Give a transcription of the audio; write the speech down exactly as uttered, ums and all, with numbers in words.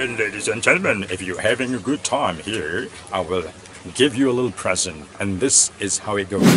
And ladies and gentlemen, if you're having a good time here, I will give you a little present. And this is how it goes.